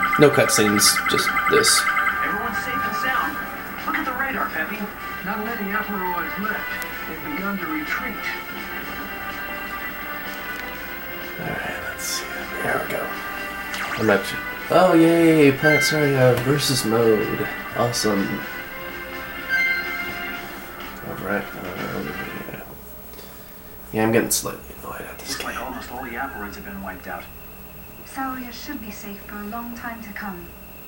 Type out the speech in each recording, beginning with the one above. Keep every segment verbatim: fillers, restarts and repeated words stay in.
No cutscenes, just this. Everyone's safe and sound. Look at the radar, Peppy. Not many asteroids left. They've begun to retreat. Alright, let's see. There we go. I'm actually... Oh, yay! Planet Saria versus mode. Awesome. Alright. Um, yeah. yeah, I'm getting slightly annoyed at this Looks game. like almost all the asteroids have been wiped out. Saria should be safe for a long time to come.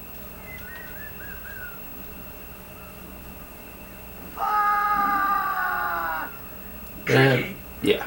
Uh, yeah.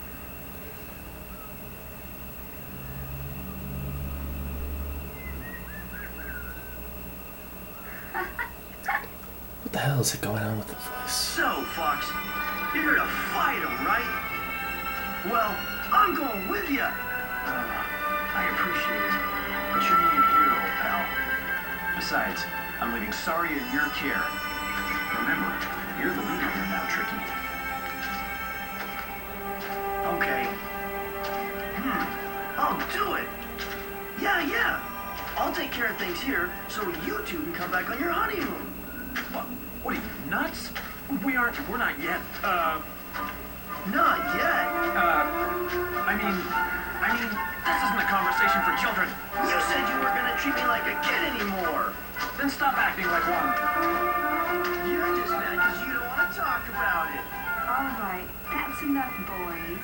What the hell is it going on with the voice? So, Fox, you're here to fight him, right? Well, I'm going with you. Uh, I appreciate it, but you're me here, old pal. Besides, I'm leaving Saria in your care. Remember, you're the leader here now, Tricky. Okay. Hmm. I'll do it. Yeah, yeah. I'll take care of things here, so you two can come back on your honeymoon. What? What are you, nuts? We aren't. We're not yet. Uh. Not yet. Uh. I mean. I mean, this isn't a conversation for children. You said you weren't gonna treat me like a kid anymore. Then stop acting like one. You're just mad because you don't want to talk about it. All right, that's enough, boys.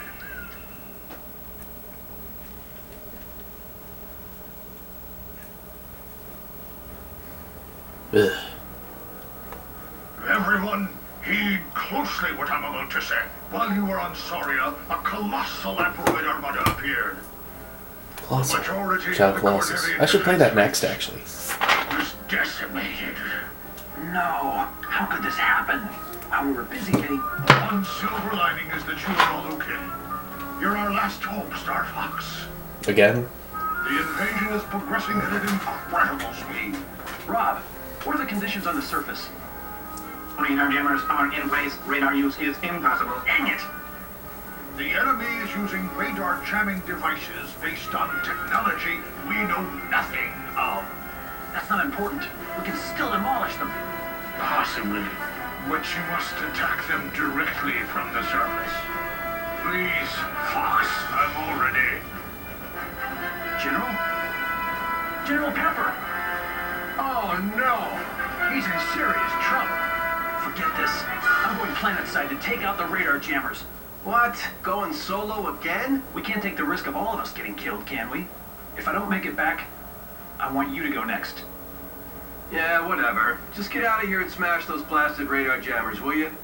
Ugh. Everyone, heed closely what I'm about to say. While you were on Saria, a colossal asteroid armada appeared. Colossal. Majority Child of the Colossus. coordinated I should play that defense next, actually. was decimated. No. How could this happen? While we were busy getting... One silver lining is that you are all okay. You're our last hope, Starfox. Again? The invasion is progressing at an incredible speed. Rob, what are the conditions on the surface? Radar jammers are in place. Radar use is impossible. Dang it! The enemy is using radar jamming devices based on technology we know nothing of. That's not important. We can still demolish them. Possibly, but you must attack them directly from the surface. Please, Fox, I'm all ready. General? General Pepper! Oh no! He's in serious trouble. Forget this. I'm going planet-side to take out the radar jammers. What? Going solo again? We can't take the risk of all of us getting killed, can we? If I don't make it back, I want you to go next. Yeah, whatever. Just get out of here and smash those blasted radar jammers, will you?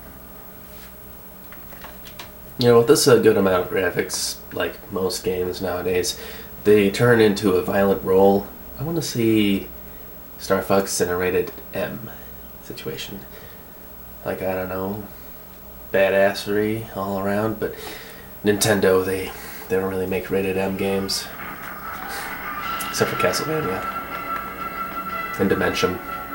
You know, with this a good amount of graphics, like most games nowadays, they turn into a violent role. I want to see Starfox in a rated M situation. Like, I don't know, badassery all around, but Nintendo, they, they don't really make rated M games. Except for Castlevania. And Dimension.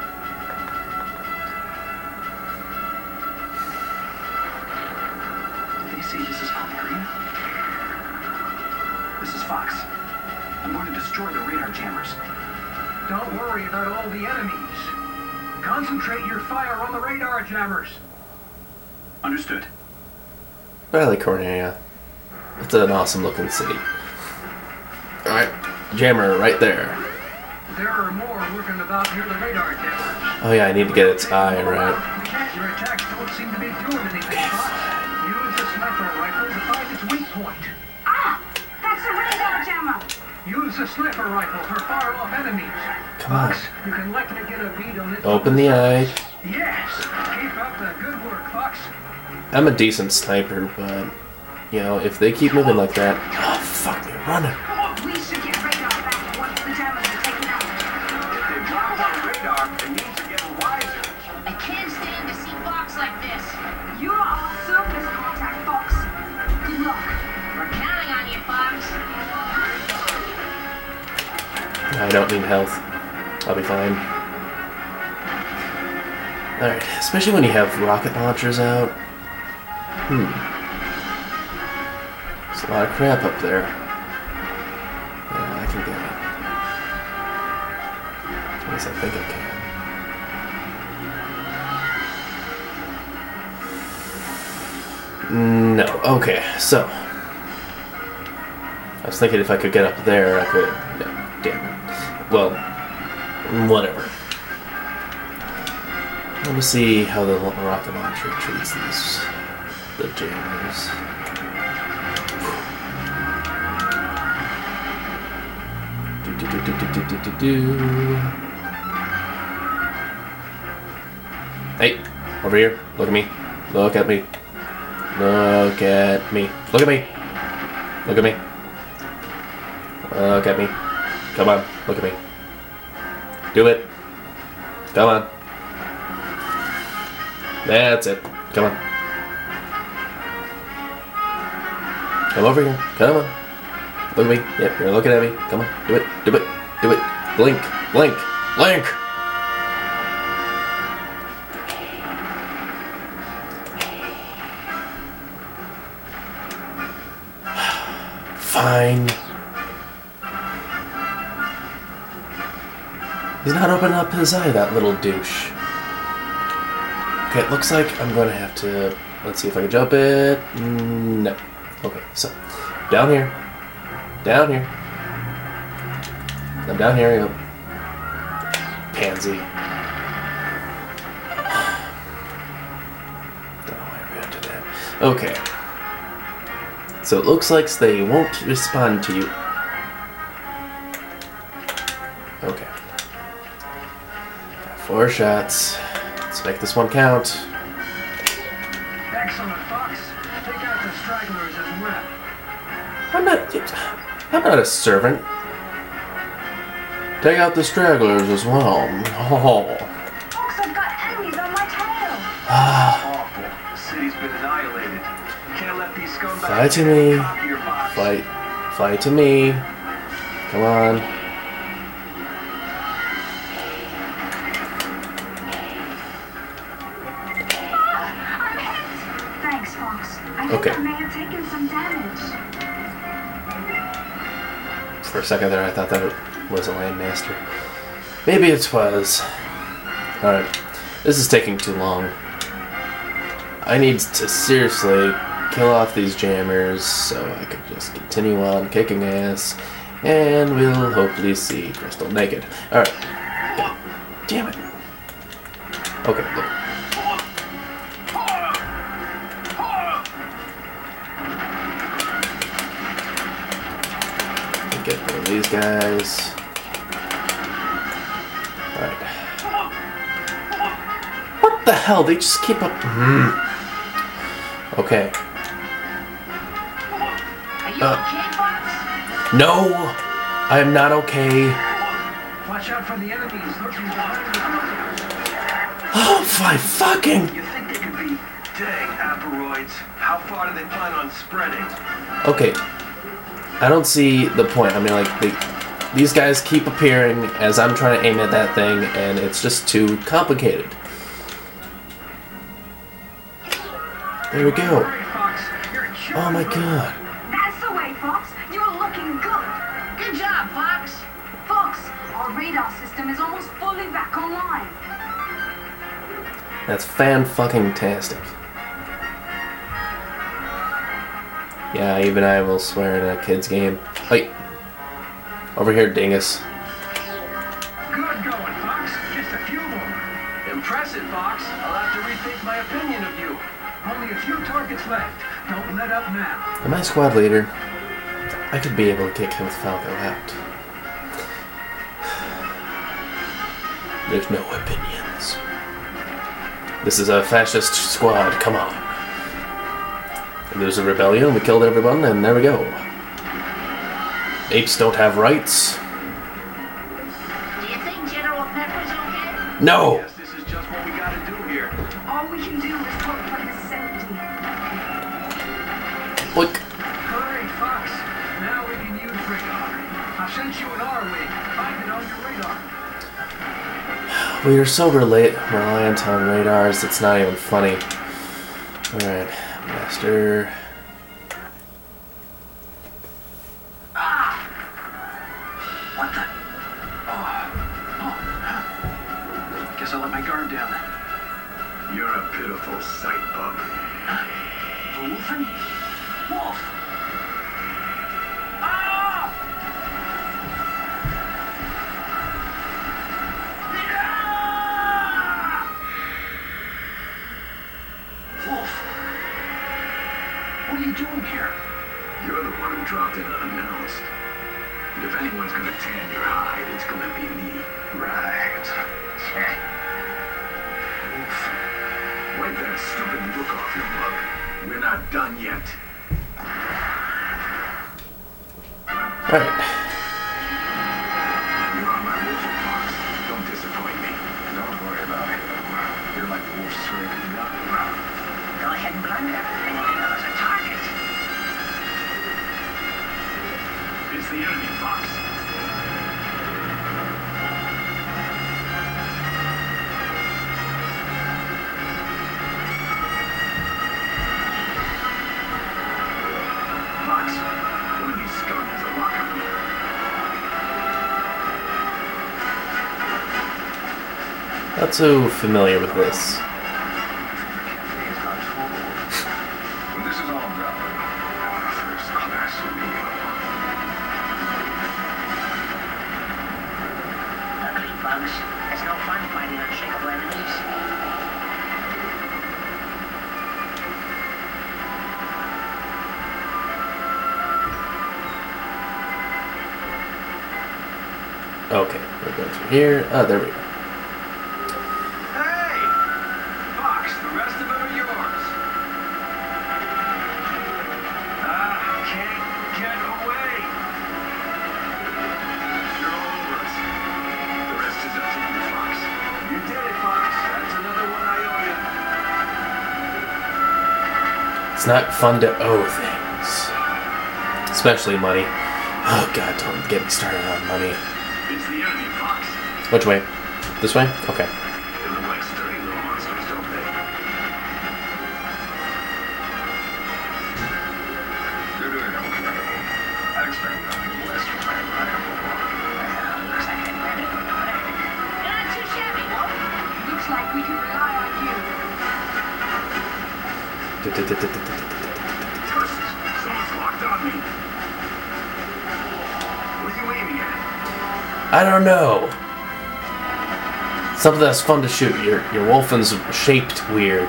Did they say this is our area? This is Fox. I'm going to destroy the radar jammers. Don't worry about all the enemies. Concentrate your fire on the radar jammers. Understood. Valley Cornelia. It's an awesome looking city. Alright, jammer right there. There are more lurking about near the radar jammers. Oh yeah, I need to get its eye right. Your attacks don't seem to be doing anything, Fox. Use the sniper rifle to find its weak point. Ah! That's a radar jammer! Use the sniper rifle for far-off enemies. Come on. Fox, you can likely get a beat on it. Open the eye. Yes! Keep up the good work, Fox. I'm a decent sniper, but, you know, if they keep moving like that... Oh, fuck me, running. We should get radar back once the jammers are taken out. If they blocked our radar, it means they're getting wiser. I can't stand to see Fox like this. You're our surface contact, Fox. Good luck. We're counting on you, Fox. I don't need health. I'll be fine. Alright, especially when you have rocket launchers out. Hmm. There's a lot of crap up there. Yeah, I can get least I think I can. No. Okay, so I was thinking if I could get up there, I could. No, damn it. Well, whatever. I want to see how the rocket launcher treats these the jammers. Do do do do do do do do. Hey, over here. Look at me. Look at me. Look at me. Look at me. Look at me. Look at me. Come on. Look at me. Do it. Come on. That's it. Come on. Come over here. Come on. Look at me. Yep, you're looking at me. Come on. Do it. Do it. Do it. Blink. Blink. Blink. Fine. He's not opening up his eye, that little douche. Okay, it looks like I'm going to have to... Let's see if I can jump it. No. Okay, so... Down here. Down here. I'm down here. Yep. Pansy. Don't know why I ran to that. Okay. So it looks like they won't respond to you. Okay. Got four shots. Let's make this one count. Excellent, Fox. Take out the stragglers as well. I'm not... I'm not a servant. Take out the stragglers as well. Oh. Fox, I've got enemies on my tail. Awful. The city's been annihilated. Can't let these scumbags Fly to me. copy your box. Fly, fly to me. Come on. I'm hit. Thanks, Fox. I think Okay. I may have taken some damage. For a second there, I thought that it was a landmaster. Maybe it was. Alright. This is taking too long. I need to seriously kill off these jammers so I can just continue on kicking ass. And we'll hopefully see Crystal naked. Alright. God damn it. Okay, look. Get rid of these guys. Alright. What the hell? They just keep up. Mm. Okay. Are you Uh. okay, Fox? No! I am not okay. Watch out for the enemies lurking behind you. Oh, my fucking. You think they could be dang aperoids? How far do they plan on spreading? Okay. I don't see the point. I mean, like, they, these guys keep appearing as I'm trying to aim at that thing, and it's just too complicated. There we go. Hurry, Fox. You're a Oh my god. That's the way, Fox. You're looking good. Good job, Fox. Fox, our radar system is almost fully back online. That's fan-fucking-tastic. Yeah, even I will swear in a kid's game. Hey! Over here, dingus. good going, Fox. Just a few more. Impressive, Fox. I'll have to rethink my opinion of you. Only a few targets left. Don't let up now. Am I squad leader? I could be able to kick him with Falco out. There's no opinions. This is a fascist squad, come on. And there's a rebellion, we killed everyone, and there we go. Apes don't have rights. Do you think General Pepper's okay? No! Guess this is just what we gotta do here. All we can do is hope for his safety. Look. Hurry, Fox. Now we can use radar. I sent you an R-wing. Find it on your radar. We are so rela- reliant on radars, it's not even funny. Alright, Master. What the? Oh, oh, I let my guard down. You're a pitiful sight, bub. Wolfen? Wolf! Ah! Yeah! Wolf! What are you doing here? You're the one who dropped in unannounced. And if anyone's gonna tan your hide, it's gonna be me. Right. Wipe that stupid look off your mug. We're not done yet. Alright. You're on my wolf, Fox. Don't disappoint me. Don't worry about it. You're like the wolf's screaming up. Go ahead and blunder. And you'll know as a target. It's the enemy, Fox. Fox, one of these scum has a lock on me. Not so familiar with this. When this is all done, first class will be up. Ugly bugs. It's no fun fighting unshakable enemies. Okay, we're going through here. Oh, there we go. Hey! Fox, the rest of them are yours. Ah, can't get away. You're all over us. The rest is up to you, Fox. You did it, Fox. That's another one I owe you. It's not fun to owe things. Especially money. Oh god, don't get me started on money. It's the enemy, Fox. Which way? This way? Okay. They look like sturdy little monsters, don't they? You're doing okay. I'd expect nothing less from my rival. Well, looks like I better go to work. You're not too shabby, Wolf. Looks like we can rely on you. Curses! Someone's locked on me. What are you aiming at? I don't know. Something that's fun to shoot. Your your Wolfen's shaped weird.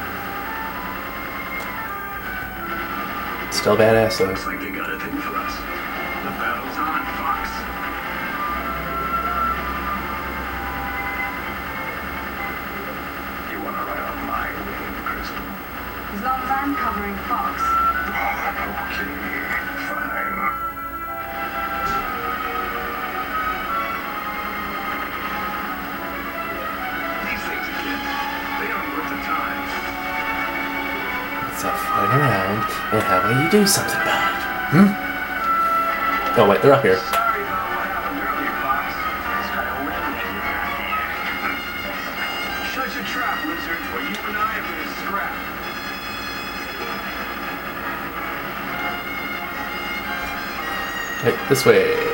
Still badass though. Looks like they got a thing for us. The battle's on, Fox. You want to ride on my wing, Crystal? As long as I'm covering Fox. Okay, fine. These things, kid, they aren't worth the time. Let's not flying around. And how about you do something about it? Hmm? Oh wait, they're up here. Sorry about what happened earlier, Fox. It's got a wing out there. Shut your trap, lizard, or you and I are gonna scrap. Right, this way.